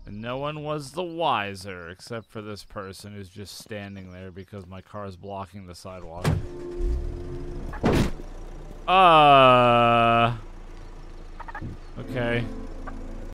And no one was the wiser, except for this person who's just standing there because my car is blocking the sidewalk.